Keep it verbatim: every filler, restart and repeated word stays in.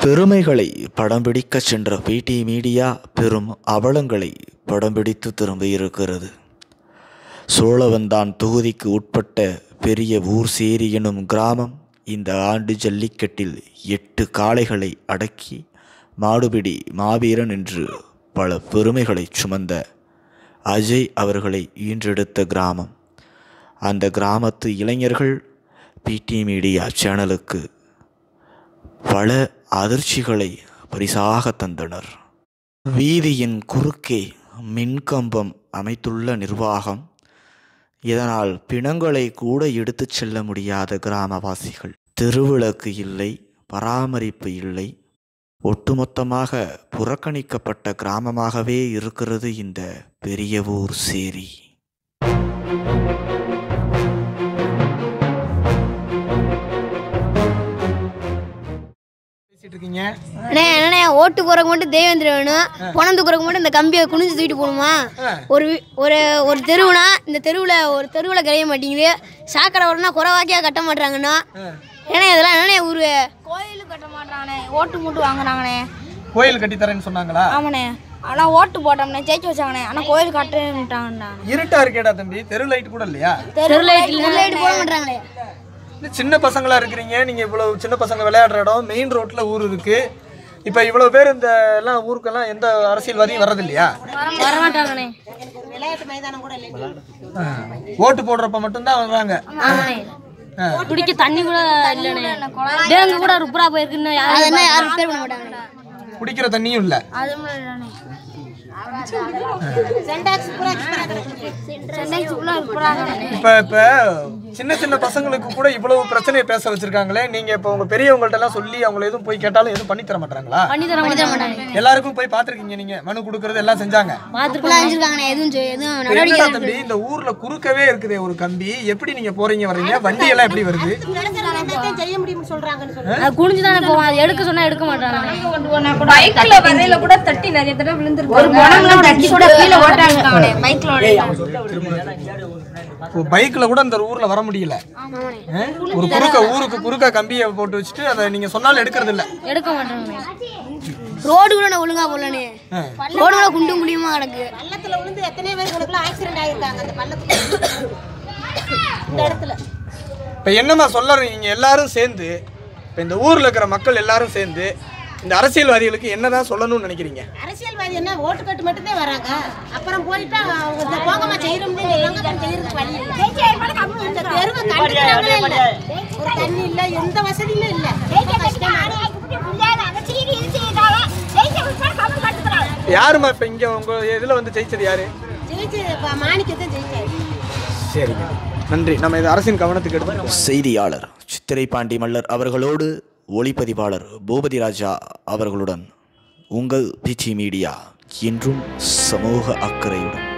பெருமைகளை படம் பிடிக்க சென்ற பிடி மீடியா பெரும் அவலங்களை படம் பிடித்து திரும்பியிருக்கிறது. சோழவந்தான் தொகுதிக்கு உட்பட்ட பெரிய ஊர் சேரி எனும் கிராமம் இந்த ஆண்டு ஜல்லிக்கட்டில் எட்டு காளைகளை அடக்கி மாடுபிடி மாவீரன் என்று பல பெருமைகளை சுமந்த அஜய் அவர்களை ஈன்றெடுத்த கிராமம். அந்த கிராமத்து இளைஞர்கள் பிடி மீடியா சேனலுக்கு பல அதிர்ச்சிகளை பரிசாக தந்தனர். வீதியின் குறுக்கே மின்கம்பம் அமைத்துள்ள நிர்வாகம், இதனால் பிணங்களை கூட எடுத்துச் செல்ல முடியாத கிராமவாசிகள். தெருவிளக்கு இல்லை, பராமரிப்பு இல்லை, ஒட்டுமொத்தமாக புறக்கணிக்கப்பட்ட கிராமமாகவே இருக்கிறது இந்த பெரிய ஊர் சேரி. ஓட்டு போறக்கு மட்டும் தேவேந்திர வேணும், பணம் தூக்குறக்கு மட்டும் இந்த கம்பியை குனிஞ்சு தூக்கிட்டு போகணுமா? ஒரு ஒரு ஒரு தெருவுனா இந்த தெருவில் ஒரு தெருவில் கிடைக்க மாட்டேங்குது. சாக்கடை வரணும்னா குறைவாக்கியா கட்ட மாட்டாங்கண்ணா. ஏன்னா இதெல்லாம் என்னண்ணே ஊரு கோயிலுக்கு கட்ட மாட்டாங்கண்ணே, ஓட்டு மட்டும் வாங்குறாங்கண்ணே. கோயில் கட்டி தரேன்னு சொன்னாங்களா? ஆமாண்ணே, ஆனா ஓட்டு போட்டோம்ண்ணே, ஜெயிச்சு வச்சாங்கண்ணே, ஆனா கோயில் கட்டுட்டாங்கண்ணா. இருட்டா இருக்கேடா தம்பி, தெரு லைட் கூட இல்லையா? தெரு லைட் லைட் போட மாட்டாங்களே. சின்ன பசங்களா இருக்கிறீங்க நீங்க, இவ்வளவு சின்ன பசங்க விளையாடுற இடம் மெயின் ரோட்ல ஊர் இருக்கு. இப்ப இவ்வளவு பேர் இந்த எல்லாம் ஊருக்கெல்லாம் எந்த அரசியல்வாதியும் வர்றது இல்லையா? வரமாட்டாங்கண்ணே. ஓட்டு போடுறப்ப மட்டும்தான் வர்றாங்க. குடிக்க தண்ணி கூட இல்லண்ணே, டேங்கு கூட ருப்ரா போயிருக்குன்னு யாரும் பேர் பண்ண மாட்டாங்க. குடிக்கிற தண்ணியும் இல்ல. இப்ப இப்ப சின்ன சின்ன பசங்களுக்கு கூட இவ்வளவு பிரச்சனையை பேச வச்சிருக்காங்களே, நீங்க இப்ப உங்க பெரியவங்கள்ட்ட எல்லாம் சொல்லி அவங்களை எதுவும் போய் கேட்டாலும் எதுவும் பண்ணி தர மாட்டாங்களா? எல்லாருக்கும் போய் பாத்துருக்கீங்க நீங்க, மனு கொடுக்கறது எல்லாம் செஞ்சாங்க. தம்பி இந்த ஊர்ல குறுக்கவே இருக்குதே ஒரு கம்பி, எப்படி நீங்க போறீங்க வர்றீங்க? வண்டி எல்லாம் எப்படி வருது? குனிஞ்சுதானே போவான், அது எடுக்க சொன்னா எடுக்க மாட்டாங்க. பைக்ல வரையில கூட தட்டி நிறைய தடவை விழுந்துருக்கு. பைக்ல கூட இந்த ஊர்ல வர முடியல. ஒரு குறுக்க ஊருக்கு குறுக்க கம்பியை போட்டு வச்சுட்டு அதை நீங்க சொன்னாலும் எடுக்கிறது இல்ல, எடுக்க மாட்டாங்க. ரோடு கூட ஒழுங்கா போடலனே, ரோடு கூட குண்டு முடியுமா கிடக்கு. பள்ளத்துல விழுந்து எத்தனை பேருக்கு ஆக்சிடென்ட் ஆயிருக்காங்க அந்த பள்ளத்துல இந்த இடத்துல. இப்ப என்னமா சொல்றீங்க எல்லாரும் சேர்ந்து, இப்ப இந்த ஊர்ல இருக்கிற மக்கள் எல்லாரும் சேர்ந்து இந்த அரசியல்வாதிகளுக்கு என்னதான் சொல்லணும்னு நினைக்கிறீங்க? அரசியல்வாதி என்ன ஓட்டு கட்டு மட்டும் தான் வராங்க, அப்புறம் போயிட்டா அவங்க போகமா செய்யறோம்னு சொல்லுவாங்க. செய்யறதுக்கு வழி இல்லை. இந்த தெருவை கண்டுக்கிறாங்களே இல்ல, ஒரு தண்ணி இல்ல, எந்த வசதியுமே இல்ல. யாருமா இப்ப இங்க உங்க இதுல வந்து ஜெயிச்சது யாரு? ஜெயிச்சு மாணிக்கத்தை ஜெயிச்சாரு. சரிங்க, நன்றி. நம்ம இது அரசின் கவனத்துக்கு எடுத்து. செய்தியாளர் சித்திரை பாண்டி மல்லர் அவர்களோடு ஒளிப்பதிவாளர் பூபதி ராஜா அவர்களுடன் உங்கள் பிடி மீடியா என்றும் சமூக அக்கறையுடன்.